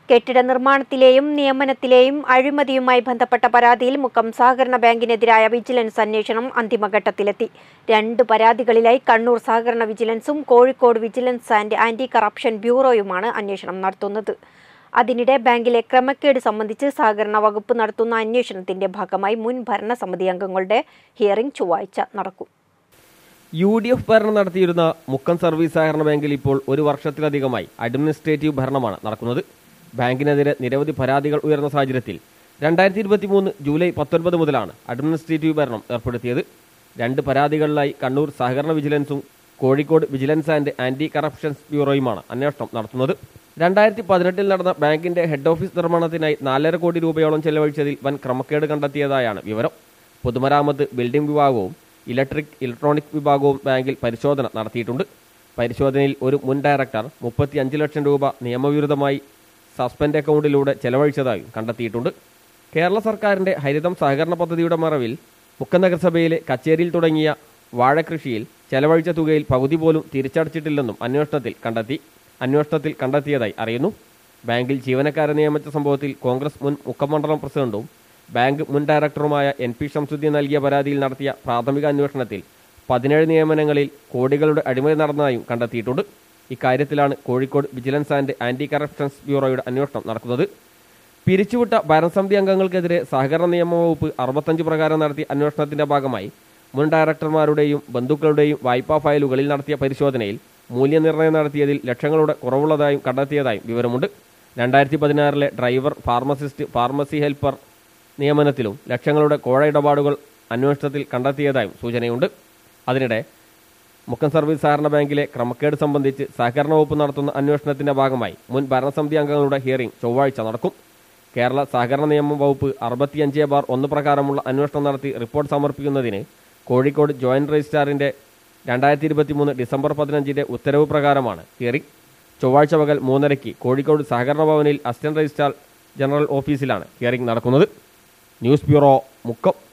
കെട്ടിട നിർമ്മാണത്തിലെയും നിയമനത്തിലെയും അഴിമതിയുമായി ബന്ധപ്പെട്ട പരാതിയിൽ മുക്കം സഹകരണ ബാങ്കിനെതിരായ വിജിലൻസ് അന്വേഷണം അന്തിമഘട്ടത്തിലെത്തി. 2 പരാതികളിലായി കണ്ണൂർ സഹകരണ വിജിലൻസും Kozhikode vigilance and anti corruption ബ്യൂറോയുമാണ് അന്വേഷണം നടത്തുന്നത്. അതിനിടെ ബാങ്കിലെ ക്രമക്കേട് സംബന്ധിച്ച് സഹകരണ വകുപ്പ് നടത്തുന്ന അന്വേഷണത്തിന്റെ ഭാഗമായി മുൻ ഭരണസമിതി അംഗങ്ങളുടെ ഹിയറിംഗ് ചൊവ്വാഴ്ച നടക്കും. UDF ഭരണം നടത്തിയിരുന്ന മുക്കം സർവീസ് സഹകരണ ബാങ്കിൽ ഇപ്പോൾ 1 വർഷത്തിലധികമായി അഡ്മിനിസ്ട്രേറ്റീവ് ഭരണമാണ് നടക്കുന്നത്. ബാങ്കിനെതിരെ നിരവധി പരാതികൾ ഉയർന്ന സാഹചര്യത്തിൽ 2023 ജൂലൈ 19 മുതലാണ് അഡ്മിനിസ്ട്രേറ്റീവ് ഭരണം ഏർപ്പെടുത്തിയത്. 2 പരാതികളിലായി കണ്ണൂർ സഹകരണ വിജിലൻസും Kozhikode vigilance and anti corruption ബ്യൂറോയുമാണ് അന്വേഷണം നടത്തുന്നത്. 2018 നടന്ന ബാങ്കിന്റെ ഹെഡ് ഓഫീസ് നിർമ്മാണത്തിനായി 4.5 കോടി രൂപയോളം ചെലവഴിച്ചതിൽ വൻ ക്രമക്കേട് കണ്ടെത്തിയതായാണ് വിവരം. പൊതുമരാമത്ത്, ബിൽഡിംഗ് വിഭാഗവും ഇലക്ട്രോണിക് വിഭാഗവും ബാങ്കിൽ പരിശോധന നടത്തിയിട്ടുണ്ട്. പരിശോധനയിൽ ഒരു മുൻ ഡയറക്ടർ 35 ലക്ഷം രൂപ നിയമവിരുദ്ധമായി സസ്പെൻഡ് അക്കൗണ്ടിലൂടെ ചെലവഴിച്ചതായും കണ്ടെത്തിയിട്ടുണ്ട്. കേരള സർക്കാരിന്റെ ഹരിതം സഹകരണ പദ്ധതിയുടെ മറവിൽ മുക്കം നഗരസഭയിലെ കച്ചേരിയിൽ തുടങ്ങിയ വാഴകൃഷിയിൽ ചെലവഴിച്ച തുകയിൽ പകുതി പോലും തിരിച്ചടച്ചിട്ടില്ലെന്നും അന്വേഷണത്തിൽ കണ്ടെത്തിയതായി അറിയുന്നു. ബാങ്കിൽ ജീവനക്കാരെ നിയമിച്ച സംഭവത്തിൽ കോൺഗ്രസ് മുൻ മുക്കം മണ്ഡലം പ്രസിഡന്റും ബാങ്ക് മുൻ ഡയറക്ടറുമായ NP ഷംസുദ്ദീൻ നൽകിയ പരാതിയിൽ നടത്തിയ പ്രാഥമിക അന്വേഷണത്തിൽ 17 നിയമനങ്ങളിൽ കോടികളുടെ അഴിമതി നടന്നതായും കണ്ടെത്തിയിട്ടുണ്ട്. ഇക്കാര്യത്തിലാണ് Kozhikode vigilance and anti corruption ബ്യൂറോയുടെ അന്വേഷണം നടക്കുന്നത്. പിരിച്ചുവിട്ട ഭരണസമിതി അംഗങ്ങൾക്കെതിരെ സഹകരണ നിയമവകുപ്പ് 65 പ്രകാരം നടത്തിയ അന്വേഷണത്തിന്റെ ഭാഗമായി മുൻ ഡയറക്ടർമാരുടെയും ബന്ധുക്കളുടെയും വായ്പാ ഫയലുകളിൽ നടത്തിയ പരിശോധനയിൽ മൂല്യനിർണ്ണയം നടത്തിയതിൽ ലക്ഷങ്ങളുടെ കുറവുള്ളതായും കണ്ടെത്തിയതായും വിവരമുണ്ട്. 2016 ഡ്രൈവർ, ഫാർമസിസ്റ്റ്, ഫാർമസി ഹെൽപ്പർ നിയമനത്തിലും ലക്ഷങ്ങളുടെ കോഴ ഇടപാടുകൾ അന്വേഷണത്തിൽ കണ്ടെത്തിയതായും സൂചനയുണ്ട്. അതിനിടെ മുക്കം സർവീസ് സഹകരണ ബാങ്കിലെ ക്രമക്കേട് സംബന്ധിച്ച് സഹകരണ വകുപ്പ് നടത്തുന്ന അന്വേഷണത്തിന്റെ ഭാഗമായി മുൻ ഭരണസമിതി അംഗങ്ങളുടെ ഹിയറിംഗ് ചൊവ്വാഴ്ച നടക്കും. കേരള സഹകരണ നിയമ വകുപ്പ് 65/1 പ്രകാരമുള്ള അന്വേഷണം നടത്തി റിപ്പോർട്ട് സമർപ്പിക്കുന്നതിന് കോഴിക്കോട് ജോയിന്റ് രജിസ്ട്രാറിന്റെ 2023 ഡിസംബർ 15 ഉത്തരവ് പ്രകാരമാണ് ഹിയറിംഗ്. ചൊവ്വാഴ്ച പകൽ 3:30 കോഴിക്കോട് സഹകരണ ഭവനിൽ അസിസ്റ്റന്റ് രജിസ്ട്രാർ ജനറൽ ഓഫീസിലാണ് ഹിയറിംഗ് നടക്കുന്നത്. News bureau, Mukkam.